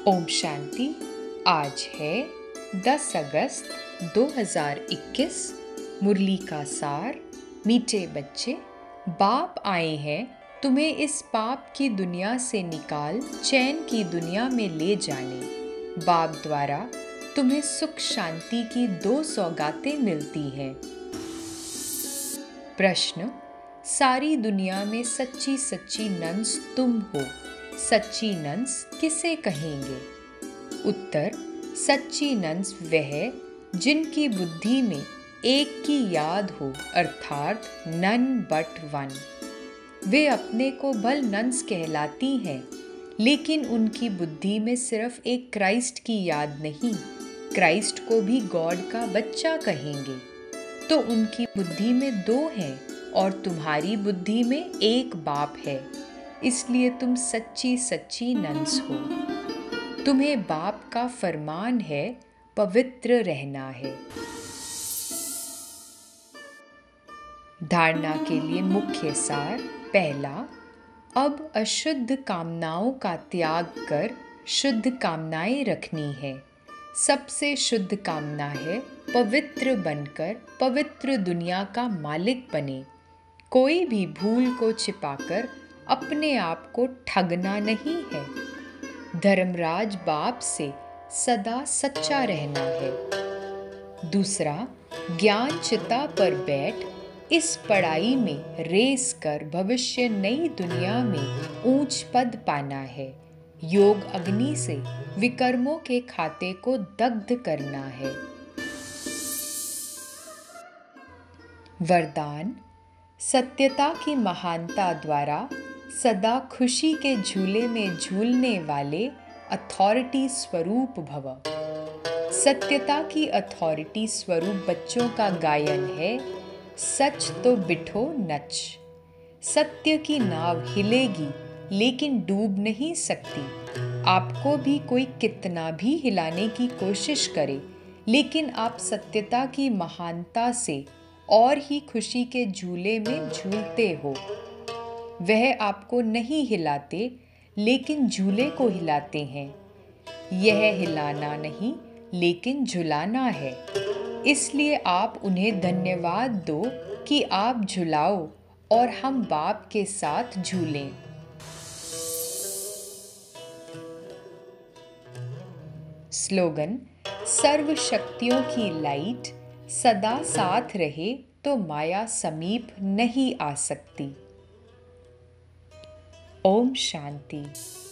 ओम शांति। आज है 10 अगस्त 2021। मुरली का सार। मीठे बच्चे, बाप आए हैं तुम्हें इस पाप की दुनिया से निकाल चैन की दुनिया में ले जाने। बाप द्वारा तुम्हें सुख शांति की 2 सौगातें मिलती हैं। प्रश्न: सारी दुनिया में सच्ची सच्ची नंस तुम हो, सच्ची नंस किसे कहेंगे? उत्तर: सच्ची नंस वह जिनकी बुद्धि में एक की याद हो, अर्थात नन बट वन। वे अपने को भल नंस कहलाती हैं, लेकिन उनकी बुद्धि में सिर्फ एक क्राइस्ट की याद नहीं, क्राइस्ट को भी गॉड का बच्चा कहेंगे। तो उनकी बुद्धि में 2 हैं और तुम्हारी बुद्धि में एक बाप है, इसलिए तुम सच्ची सच्ची नंस हो। तुम्हें बाप का फरमान है, पवित्र रहना है। धारणा के लिए मुख्य सार। पहला, अब अशुद्ध कामनाओं का त्याग कर शुद्ध कामनाएं रखनी है। सबसे शुद्ध कामना है पवित्र बनकर पवित्र दुनिया का मालिक बने। कोई भी भूल को छिपाकर अपने आप को ठगना नहीं है। धर्मराज बाप से सदा सच्चा रहना है। दूसरा, ज्ञान चिता पर बैठ इस पढ़ाई में रेस कर भविष्य नई दुनिया में ऊंच पद पाना है। योग अग्नि से विकर्मों के खाते को दग्ध करना है। वरदान: सत्यता की महानता द्वारा सदा खुशी के झूले में झूलने वाले अथॉरिटी स्वरूप भव। सत्यता की अथॉरिटी स्वरूप बच्चों का गायन है, सच तो बिठो नच। सत्य की नाव हिलेगी लेकिन डूब नहीं सकती। आपको भी कोई कितना भी हिलाने की कोशिश करे, लेकिन आप सत्यता की महानता से और ही खुशी के झूले में झूलते हो। वह आपको नहीं हिलाते, लेकिन झूले को हिलाते हैं। यह हिलाना नहीं, लेकिन झुलाना है। इसलिए आप उन्हें धन्यवाद दो कि आप झुलाओ और हम बाप के साथ झूलें। स्लोगन: सर्व शक्तियों की लाइट सदा साथ रहे तो माया समीप नहीं आ सकती। ओम शांति।